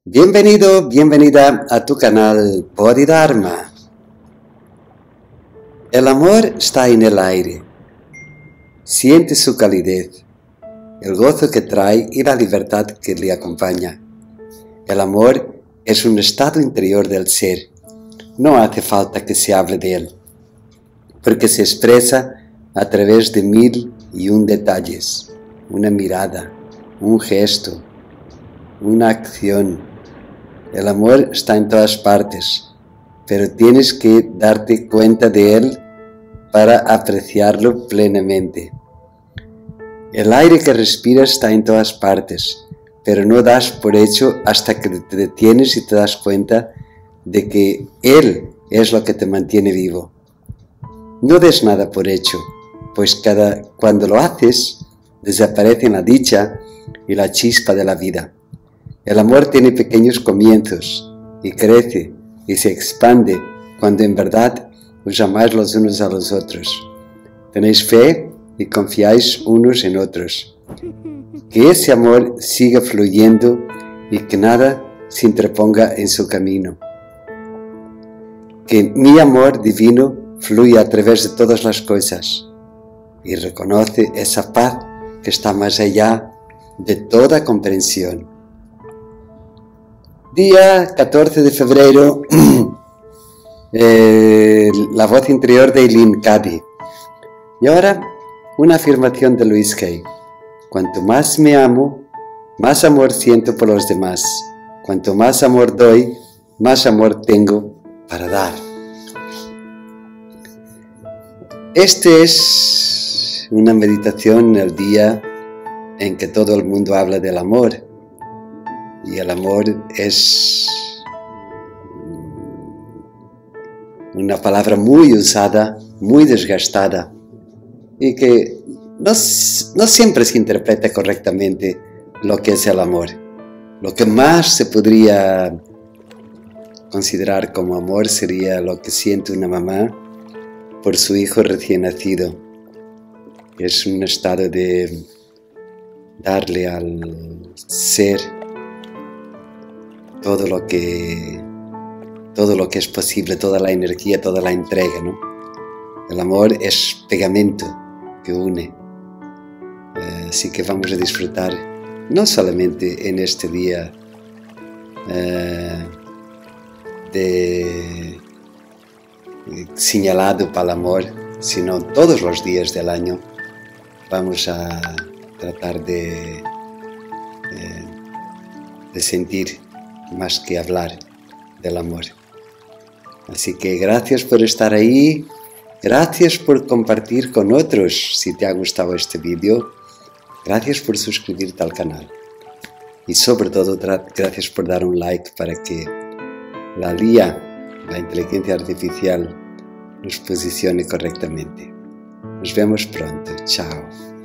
Bienvenido, bienvenida a tu canal Bodhidharma. El amor está en el aire. Siente su calidez, el gozo que trae y la libertad que le acompaña. El amor es un estado interior del ser. No hace falta que se hable de él, porque se expresa a través de 1001 detalles, una mirada, un gesto, una acción. El amor está en todas partes, pero tienes que darte cuenta de él para apreciarlo plenamente. El aire que respiras está en todas partes, pero no das por hecho hasta que te detienes y te das cuenta de que él es lo que te mantiene vivo. No des nada por hecho, pues cuando lo haces, desaparece la dicha y la chispa de la vida. El amor tiene pequeños comienzos y crece y se expande cuando en verdad os amáis los unos a los otros. Tenéis fe y confiáis unos en otros. Que ese amor siga fluyendo y que nada se interponga en su camino. Que mi amor divino fluya a través de todas las cosas y reconoce esa paz que está más allá de toda comprensión. Día 14 de febrero, la voz interior de Eileen Cady. Y ahora, una afirmación de Louise Hay. Cuanto más me amo, más amor siento por los demás. Cuanto más amor doy, más amor tengo para dar. Este es una meditación en el día en que todo el mundo habla del amor. Y el amor es una palabra muy usada, muy desgastada y que no siempre se interpreta correctamente lo que es el amor. Lo que más se podría considerar como amor sería lo que siente una mamá por su hijo recién nacido. Es un estado de darle al ser todo lo que es posible, toda la energía, toda la entrega, ¿no? El amor es pegamento que une. Así que vamos a disfrutar, no solamente en este día señalado para el amor, sino todos los días del año. Vamos a tratar de sentir más que hablar del amor. Así que gracias por estar ahí, gracias por compartir con otros si te ha gustado este vídeo, gracias por suscribirte al canal y sobre todo gracias por dar un like para que la IA, la inteligencia artificial, nos posicione correctamente. Nos vemos pronto. Chao.